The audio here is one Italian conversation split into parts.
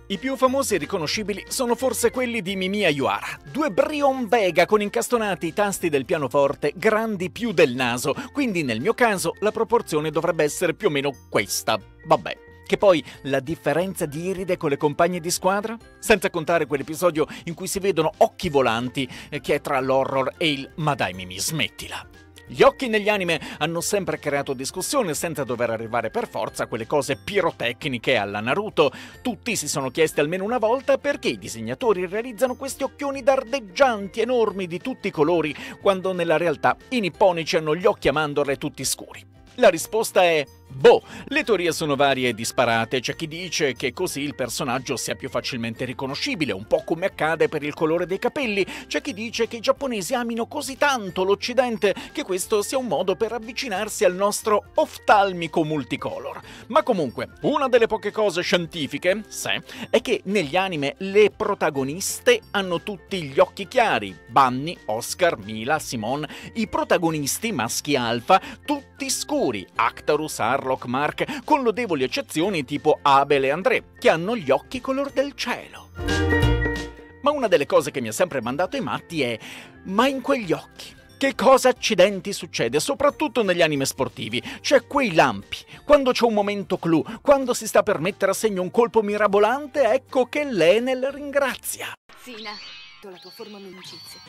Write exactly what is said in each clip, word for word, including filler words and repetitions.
I più famosi e riconoscibili sono forse quelli di Mimì Ayuara, due Brion Vega con incastonati i tasti del pianoforte grandi più del naso, quindi nel mio caso la proporzione dovrebbe essere più o meno questa. Vabbè. Che poi la differenza di iride con le compagne di squadra? Senza contare quell'episodio in cui si vedono occhi volanti, eh, che è tra l'horror e il "ma dai Mimì, smettila". Gli occhi negli anime hanno sempre creato discussione senza dover arrivare per forza a quelle cose pirotecniche alla Naruto. Tutti si sono chiesti almeno una volta perché i disegnatori realizzano questi occhioni dardeggianti enormi di tutti i colori, quando nella realtà i nipponici hanno gli occhi a mandorle tutti scuri. La risposta è: boh, le teorie sono varie e disparate. C'è chi dice che così il personaggio sia più facilmente riconoscibile, un po' come accade per il colore dei capelli. C'è chi dice che i giapponesi amino così tanto l'Occidente che questo sia un modo per avvicinarsi al nostro oftalmico multicolor. Ma comunque, una delle poche cose scientifiche, se, è che negli anime le protagoniste hanno tutti gli occhi chiari. Bunny, Oscar, Mila, Simone. I protagonisti, maschi alfa, tutti scuri. Actarus, Harlock, Mark, con lodevoli eccezioni tipo Abel e André, che hanno gli occhi color del cielo. Ma una delle cose che mi ha sempre mandato ai matti è: ma in quegli occhi che cosa accidenti succede? Soprattutto negli anime sportivi. C'è quei lampi, quando c'è un momento clou, quando si sta per mettere a segno un colpo mirabolante, ecco che l'Enel ringrazia. Sina, la tua forma amicizia.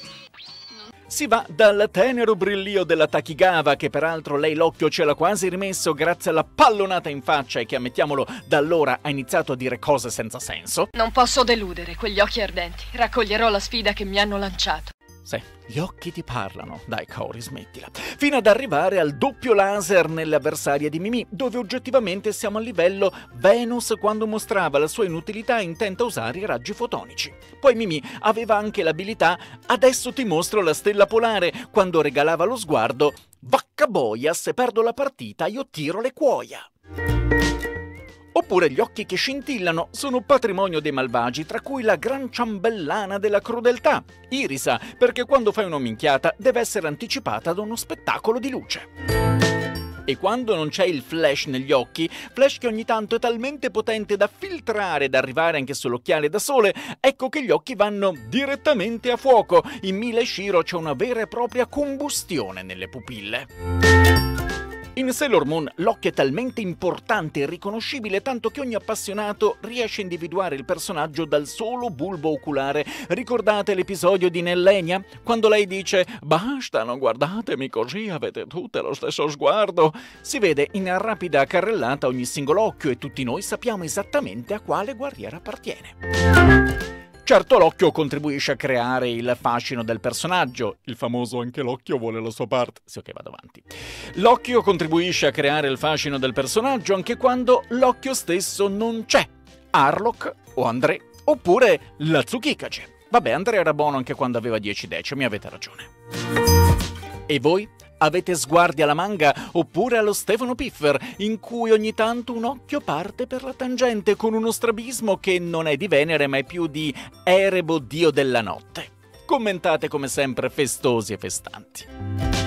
Si va dal tenero brillio della Takigawa, che peraltro lei l'occhio ce l'ha quasi rimesso grazie alla pallonata in faccia e che, ammettiamolo, da allora ha iniziato a dire cose senza senso. Non posso deludere quegli occhi ardenti. Raccoglierò la sfida che mi hanno lanciato. Sì, gli occhi ti parlano. Dai, Kaori, smettila. Fino ad arrivare al doppio laser nelle avversarie di Mimì, dove oggettivamente siamo a livello Venus quando mostrava la sua inutilità intenta a usare i raggi fotonici. Poi Mimì aveva anche l'abilità "adesso ti mostro la stella polare", quando regalava lo sguardo "vacca boia, se perdo la partita io tiro le cuoia". Oppure gli occhi che scintillano sono patrimonio dei malvagi, tra cui la gran ciambellana della crudeltà, Irisa, perché quando fai una minchiata deve essere anticipata da uno spettacolo di luce. E quando non c'è il flash negli occhi, flash che ogni tanto è talmente potente da filtrare ed arrivare anche sull'occhiale da sole, ecco che gli occhi vanno direttamente a fuoco. In Mila e Shiro c'è una vera e propria combustione nelle pupille. In Sailor Moon l'occhio è talmente importante e riconoscibile tanto che ogni appassionato riesce a individuare il personaggio dal solo bulbo oculare. Ricordate l'episodio di Nellenia? Quando lei dice "basta, non guardatemi così, avete tutte lo stesso sguardo". Si vede in rapida carrellata ogni singolo occhio e tutti noi sappiamo esattamente a quale guerriera appartiene. Certo, l'occhio contribuisce a creare il fascino del personaggio. Il famoso "anche l'occhio vuole la sua parte". Sì, ok, vado avanti. L'occhio contribuisce a creare il fascino del personaggio anche quando l'occhio stesso non c'è. Harlock o André, oppure la Tsukikage. Vabbè, André era buono anche quando aveva dieci decimi, avete ragione. E voi? Avete sguardi alla manga oppure allo Stefano Piffer, in cui ogni tanto un occhio parte per la tangente con uno strabismo che non è di Venere ma è più di Erebo, dio della notte. Commentate come sempre festosi e festanti.